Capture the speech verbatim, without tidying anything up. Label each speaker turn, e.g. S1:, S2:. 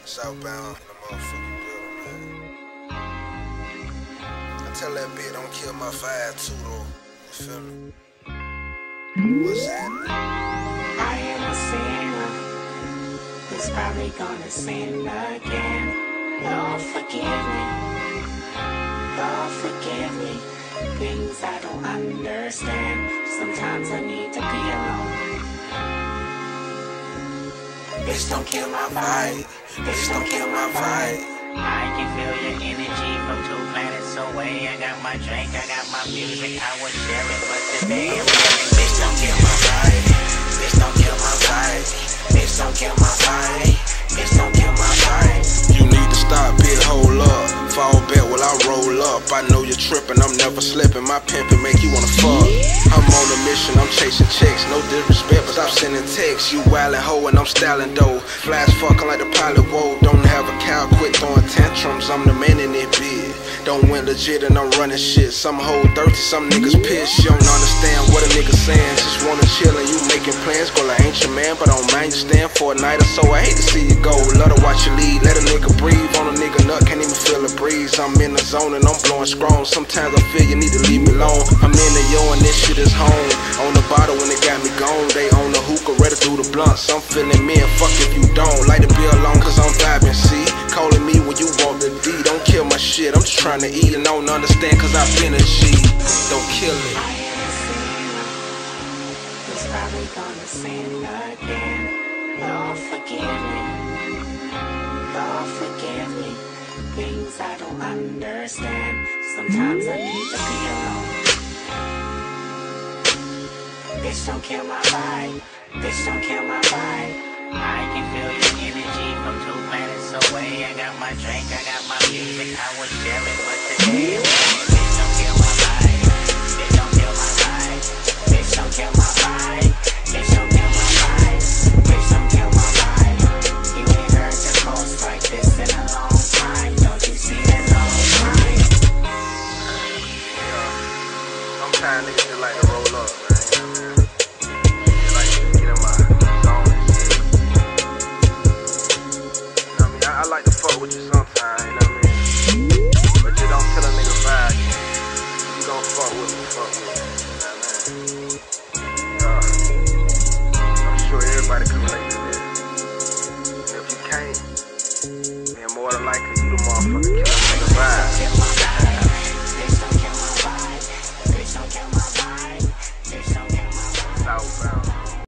S1: Southbound in the motherfucking building, man. I tell that bitch don't kill my vibe too, though. You feel me? What's happening?
S2: I am a sinner who's probably gonna sin again. Lord, forgive me. Lord, forgive me. Things I don't understand. Sometimes I need to be alone. Bitch, don't kill my vibe. Bitch, don't kill my vibe.
S3: I can feel your energy from two planets away. I got my drink, I got my music, I would share it, but today I'm feeling.
S2: Bitch, don't kill my vibe. Bitch, don't kill my vibe. Bitch, don't kill my vibe. Bitch, don't kill my vibe.
S1: You need to stop, bitch, hold up. Fall back while I roll up. I know you're tripping, I'm never slipping. My pimpin' make you wanna fuck. I'm on a mission, I'm chasing checks. No disrespect, but stop sending texts. You wildin' hoe and I'm styling dough. Flash fucking like the pilot, whoa. Don't have a cow, quit throwing tantrums. I'm the man in it, bitch. Don't win legit and I'm running shit. Some hoe thirsty, some niggas pissed. You don't understand what a nigga saying. Just wanna chill and you making plans. Girl, I ain't your man, but I don't mind you stand for a night or so. I hate to see you go. Love to watch you lead. Let a nigga breathe. On a nigga nut, can't even feel a breeze. I'm in the zone and I'm blowing strong. Sometimes I feel you need to leave me alone. I'm in the yo and this shit is home. On the bottle when they got me gone. They on the hookah, ready to do the blunts. I'm feeling me and fuck if you don't. Like to be alone cause I'm vibing, see. Calling me when you want the D. Don't kill my shit, I'm just trying to eat and I don't understand cause I've been a G. Don't kill it.
S2: I am a sinner who's probably gonna sin again. Lord, forgive me. Lord, forgive me. Things I don't understand. Sometimes I need to be alone. Bitch, don't kill my vibe. Bitch, don't kill my vibe.
S3: I can feel your energy from two planets away. I got my drink, I got my music, I would share it, but today I'm feeling. Bitch, don't kill my vibe. Bitch, don't kill my vibe. Bitch, don't kill my vibe.